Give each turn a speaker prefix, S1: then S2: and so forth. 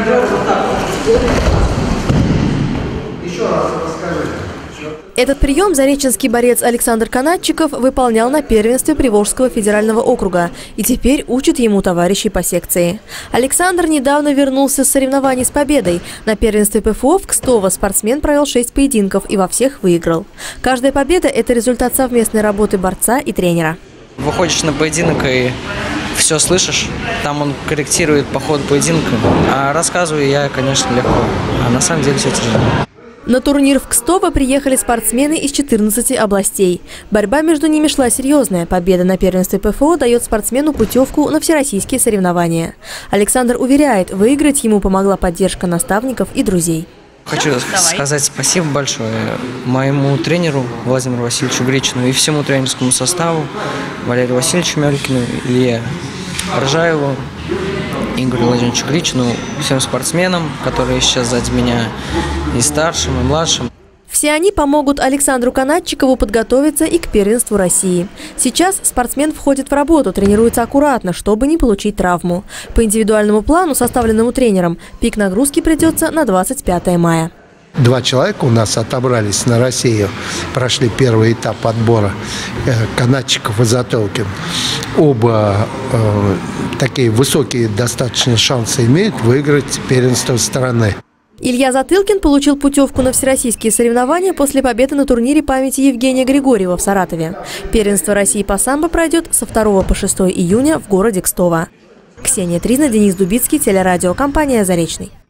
S1: Еще раз расскажи.
S2: Этот прием зареченский борец Александр Канатчиков выполнял на первенстве Приволжского федерального округа и теперь учит ему товарищей по секции. Александр недавно вернулся с соревнований с победой. На первенстве ПФО в Кстово спортсмен провел 6 поединков и во всех выиграл. Каждая победа – это результат совместной работы борца и тренера.
S3: Выходишь на поединок и все слышишь, там он корректирует по ходу поединка, а рассказываю я, конечно, легко, а на самом деле все тяжело.
S2: На турнир в Кстово приехали спортсмены из 14 областей. Борьба между ними шла серьезная. Победа на первенстве ПФО дает спортсмену путевку на всероссийские соревнования. Александр уверяет, выиграть ему помогла поддержка наставников и друзей.
S3: Хочу сказать спасибо большое моему тренеру Владимиру Васильевичу Гречину и всему тренерскому составу, Валерию Васильевичу Мелькину, Илье Ржаеву, Игорю Владимировичу Гречину, всем спортсменам, которые сейчас сзади меня, и старшим, и младшим.
S2: Все они помогут Александру Канатчикову подготовиться и к первенству России. Сейчас спортсмен входит в работу, тренируется аккуратно, чтобы не получить травму. По индивидуальному плану, составленному тренером, пик нагрузки придется на 25 мая.
S1: 2 человека у нас отобрались на Россию, прошли первый этап отбора, Канатчиков и Затылкин. Оба такие высокие достаточно шансы имеют выиграть первенство страны.
S2: Илья Затылкин получил путевку на всероссийские соревнования после победы на турнире памяти Евгения Григорьева в Саратове. Первенство России по самбо пройдет со 2 по 6 июня в городе Кстово. Ксения Трина, Денис Дубицкий, телерадиокомпания «Заречный».